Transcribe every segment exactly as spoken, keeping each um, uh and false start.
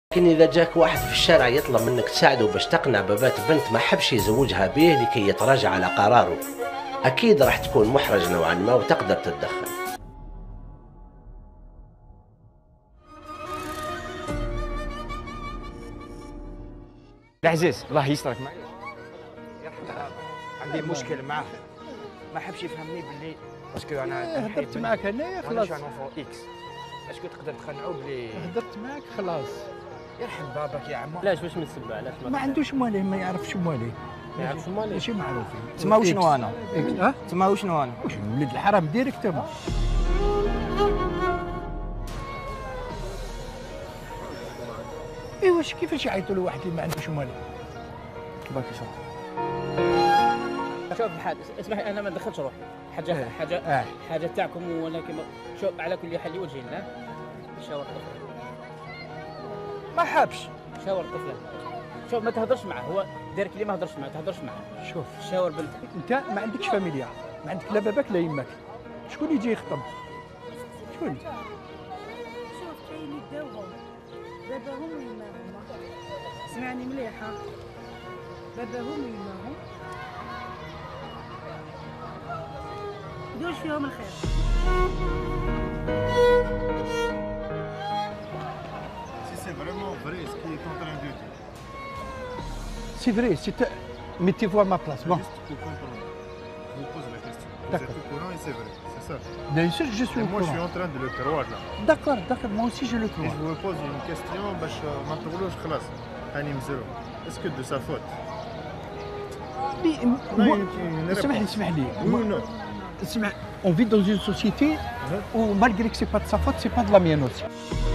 لكن إذا جاك واحد في الشارع يطلب منك تساعده باش تقنع بابات بنت ما حبش يزوجها به لكي يتراجع على قراره، أكيد راح تكون محرج نوعا ما وتقدر تتدخل. العزيز الله يسترك معي، عندي مشكل معاه، ما حبش يفهمني باللي باسكو انا هدرت معاك انايا خلاص. انا شنو اكس اسكو تقدر تقنعو بلي هدرت معاك خلاص. يرحم باباك يا عمو. علاش واش من السبه؟ علاش ما عندوش مواليه، ما يعرفش مواليه، ما يعرفش مواليه، ماشي معروفين. تما وشنو انا؟ ها تما وشنو انا؟ واش ولد الحرام ديريكتومون. ايوا واش كيفاش يعيطوا له واحد اللي ما عندوش مواليه؟ باقي شوف شوف الحال، اسمح لي انا ما ندخلش روحي، حاجه اه. حاجه اه. حاجه تاعكم، ولكن شوف على كل حال وجهي الله شاور طفله، ما حبش شاور طفله، شوف ما تهضرش معاه، هو دارك لي ما هضرش معاه، تهضرش معاه، شوف شاور بنتك. انت ما عندكش فاميليا، ما عندك لا باباك لا يماك، شكون يجي يخطب؟ شكون؟ شوف كاين يداوهم باباهم ويماهم، سمعني مليحة، باباهم ويماهم دوش فيهم الخير. Si c'est vraiment vrai ce qu'il est en train de dire. C'est vrai, c'est mettez-vous à ma place. Bon. Juste pour comprendre. Je vous pose la question. Vous D'accord. êtes au courant et c'est vrai, c'est ça. Bien sûr que je suis Et au moi je suis courant. en train de le croire là. D'accord, d'accord, moi aussi je le Et crois. je vous pose une question باش ما نطولوش خلاص. هاني مزرو. Est-ce que de sa faute? Mais, Non, moi, une- une اسمح لي réponse. اسمح لي. Oui ou non? اسمع, on vit dans une société où malgré que c'est pas de sa faute, c'est pas de la mienne aussi.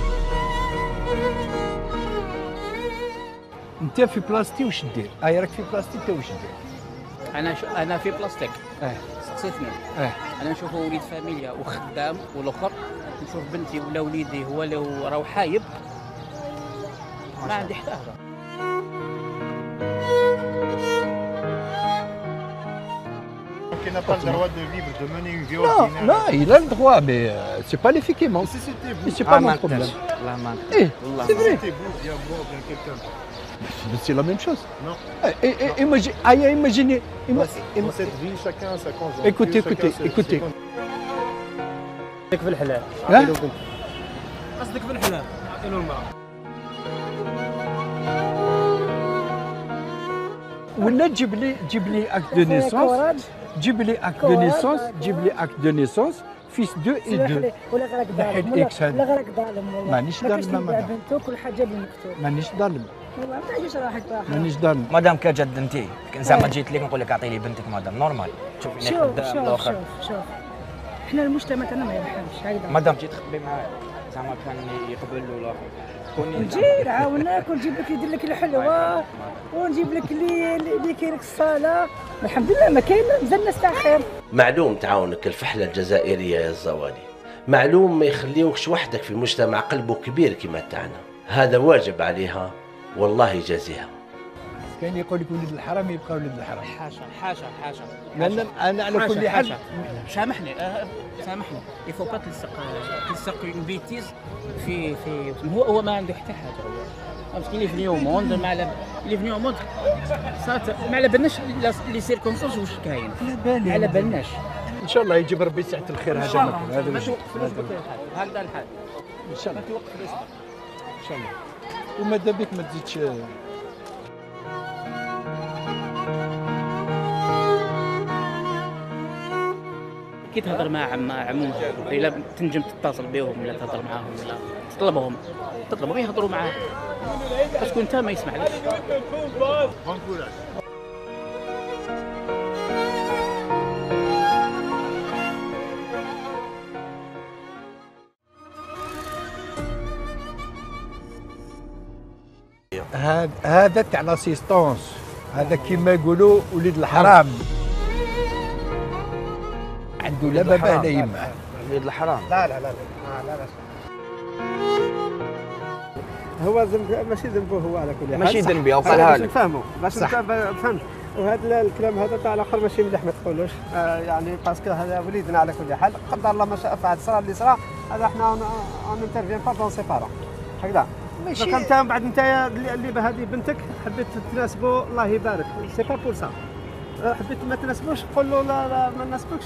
انت في بلاصتي واش دير؟ هاي راك في بلاصتي انت واش دير؟ انا شو انا في بلاستيك اه سقسيتني، اه انا نشوفه وليد فاميليا وخدام، والاخر نشوف بنتي ولا وليدي هو اللي راهو حايب، ما عندي حتى هضره. Donc il n'a pas le droit de vivre, de mener une vie Non, ordinaire. non, il a le droit, mais euh, c'est pas les filles qui Mais manquent. si c'était vous, Mais c'est pas mon problème. والله ما Eh, والله c'est ما- vrai. c'était vous, bien moi, bien quelqu'un. Mais c'est la même chose. Non. Eh, eh, eh, imagine, aïe, imaginez. ima- Dans ima- cette vie, chacun a sa conjoncture. Écoutez, chacun écoutez, ses- écoutez. ses con- قصدك في الحلال، ها؟ قصدك في الحلال عطينو المرأة. ولا تجيب لي تجيب لي اكت دو نيسونس، تجيب لي اكت دو نيسونس، تجيب لي اكت دو نيسونس فيس دو اي دو. ولا غيرك نحيد ظالم، إكس هذا. ولا غيرك ظالم، والله مانيش ما كاينش ظالم تبع ماما. بنتك كل حاجة بالمكتوب، مانيش ظالم، والله ما تعيش راحك راحة. مانيش ظالم. مادام كجد انت زعما جيت لك نقول لك اعطي لي بنتك مادام نورمال تشوفيني شوف خدام شوف الاخر شوف شوف احنا المجتمع تاعنا ما يرحمش، هكذا مادام جيت تخبي معاه زعما كان يقبل له الاخر كوني نجي نعاونك ونجيب لك يدير لك الحلوه ونجيب لك اللي اللي كاين لك الصاله، الحمد لله ما كاين مازال الناس تاع خير. معلوم تعاونك الفحلة الجزائرية يا الزوالي، معلوم ما يخليوكش وحدك في مجتمع قلبه كبير كما تاعنا، هذا واجب عليها والله يجازيها. كاين يقول لك ولد الحرام يبقى ولد الحرام. حاشا حاشا حاشا، لان انا على حاشا، كل حال حاشا. سامحني آه، سامحني، يفو با تلصق تلصق اون بيتيز في في هو هو ما عنده حتى حاجه، هو مسكين اللي فني او موند ما على اللي فني او موند صات ما على بالناش لي سيركونسونس واش كاين، على بالي على بالناش. ان شاء الله يجيب ربي ساعة الخير. ان هذا شاء ما الله كان، هذا ما وجه. توقفلوش بكل حال، هكذا الحال ان شاء ما الله توقفلوش. ان شاء الله. وماذا بك ما تزيدش. كي تهضر مع عم عموم الا تنجم تتصل بهم ولا تهضر معاهم ولا تطلبهم تطلبهم يهضروا معاك، باسكو انت ما يسمع لك. Bon courage. هذا هذا تاع لاسيستونس، هذا كيما يقولوا ولد الحرام، عنده لا باباه لا يماه. وليد الحرام لا لا لا لا لا لا هو ذنب ماشي ذنبه هو على كل حال، ماشي صح. ذنبي، هذا وقالها باش لك نفهموا باش صح. نفهم- فهمت. وهذا الكلام هذا تاع الاخر ماشي مليح ما تقولوش، آه يعني باسكو هذا وليدنا على كل حال، قدر الله ما شاء فعل، صرا اللي صرا هذا احنا اون انترفيان با دون سي بارون هكذا. ماشي دوكا انت من بعد انت اللي بهذه بنتك حبيت تناسبو الله يبارك سي با بور سا، حبيت ما تناسبوش قول له لا لا ما ناسبكش.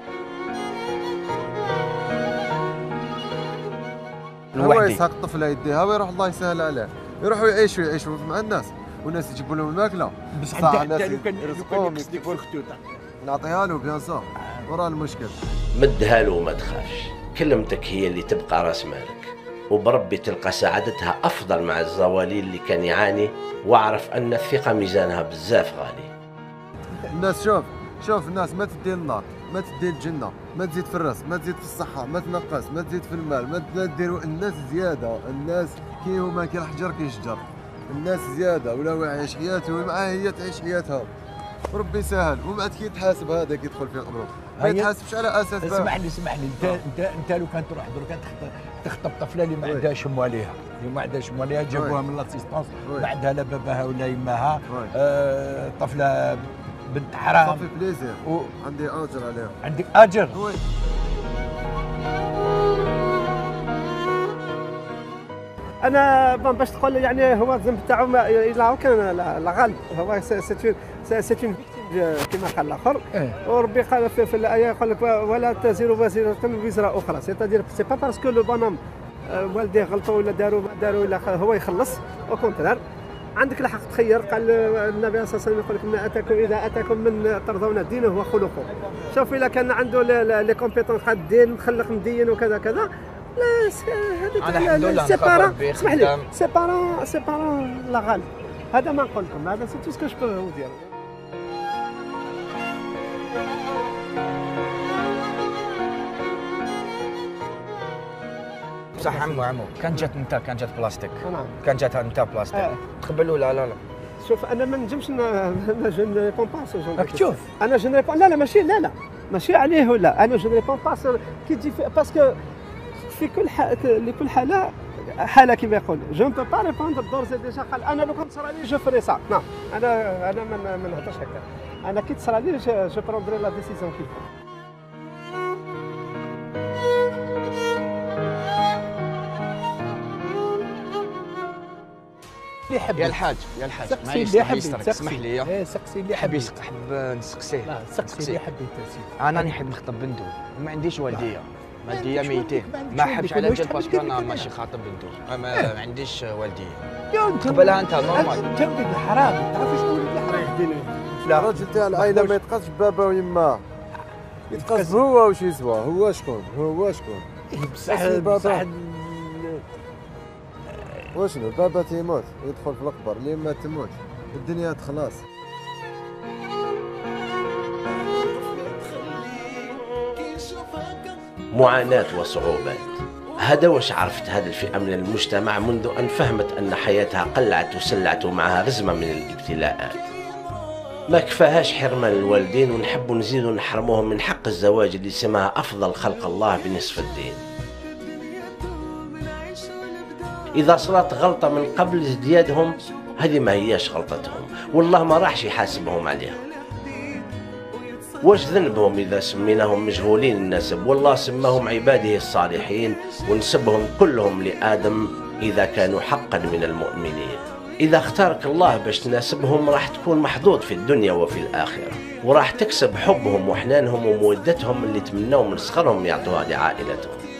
هو يسحق الطفل يديها ويروح الله يسهل عليه، يروحوا يعيشوا يعيشوا مع الناس والناس يجيبوا لهم الماكله. بصح انت لو كان يقصدك في الخطوطه نعطيها له بيان سور، وراه المشكل. مدها له وما تخافش، كلمتك هي اللي تبقى راس مالك، وبربي تلقى سعادتها افضل مع الزوالي اللي كان يعاني، واعرف ان الثقه ميزانها بزاف غالي. الناس شوف شوف الناس ما تدي النار، ما تدي الجنه، ما تزيد في الراس، ما تزيد في الصحه، ما تنقص، ما تزيد في المال، ما تديروا الناس زياده، الناس كي هما كي الحجر كيشجر، الناس زياده ولا يعيش حياته ومعاه هي تعيش حياتها. ربي يسهل، ومن بعد كي يتحاسب هذا كيدخل في امره، ما يتحاسبش على اساس. اسمح لي اسمح لي انت انت انت لو كان تروح درك تخطب طفله اللي ما عندهاش مواليها، اللي ما عندهاش مواليها جابوها من لاسيستونس، ما عندها لا باباها ولا يماها، آه طفله بنت حرام. صافي بليزير و... عندي اجر عليها. عندك اجر؟ وي. انا باش تقول يعني هو الذنب تاعو الا كان لا غالب، هو سيتون سيتون كما قال الاخر، وربي قال في, في الايه يقول لك ولا تزر وازره وزر اخرى، سيتادير سي با باسكو لو بونوم والديه غلطوا ولا داروا ما داروا ولا هو يخلص، او كونترار عندك الحق تخير. قال النبي صلى الله عليه وسلم يقول لك ما اتاكم اذا اتاكم من ترضون دينه وخلقه. شوف الا كان عنده لي كومبيتونس تاع الدين مخلق مدين وكذا كذا، لا هذا سي بارا اسمح لي سي بارا سي بارا لا غالب. هذا ما نقول لكم، هذا سي تو سكو جو بو دير. بصح عمو عمو كان جات انت كان جات بلاستيك، نعم كان جات انت بلاستيك آه. تقبلوا؟ لا لا لا شوف انا ما نجمش انا جو نو ريبون با. راك تشوف انا جو نو ريبون لا لا ماشي لا لا ماشي عليه ولا انا جو نو ريبون با كي تجي باسكو في كل حاله لكل حاله حاله كما يقول جو نو با ريبوندر دور سي ديجا قال انا لو كان صرا لي جو فري سا. نعم انا انا ما نهضرش هكا، انا كي تصرا لي جو بروندري لا ديسيزيون كيف. اللي يحب يا الحاج يا الحاج سقسي اللي يحب اسمح لي ايه سقسي اللي يحب حب نسقسيه. لا سقسي اللي يحب يتسي. انا نحب نخطب بنته وما عنديش والديه، والديه ميتين، ما حبش على جال باسكو انا ماشي خاطب بنته، ما عنديش والديه. قبلها انت نورمال تولد الحرام، تعرف شنو ولد الحرام؟ لا الراجل تاع العائله ما يتقاسش بابا ويماه، يتقاس هو واش يسوى، هو شكون هو شكون. بصح بصح واشنو بابا تيموت يدخل في القبر، اللي ما تموت الدنيا تخلص. معاناة وصعوبات، هذا واش عرفت هذه الفئة من المجتمع منذ أن فهمت أن حياتها قلعت وسلعت ومعها رزمة من الابتلاءات. ما كفاهاش حرمان الوالدين ونحبوا نزيدوا نحرموهم من حق الزواج اللي سماها أفضل خلق الله بنصف الدين. إذا صارت غلطة من قبل ازديادهم هذه ما هياش غلطتهم، والله ما راحش يحاسبهم عليها. واش ذنبهم إذا سميناهم مجهولين النسب؟ والله سماهم عباده الصالحين، ونسبهم كلهم لآدم إذا كانوا حقا من المؤمنين. إذا اختارك الله باش تناسبهم راح تكون محظوظ في الدنيا وفي الآخرة، وراح تكسب حبهم وحنانهم ومودتهم اللي تمنوا من صغرهم يعطوها لعائلتهم.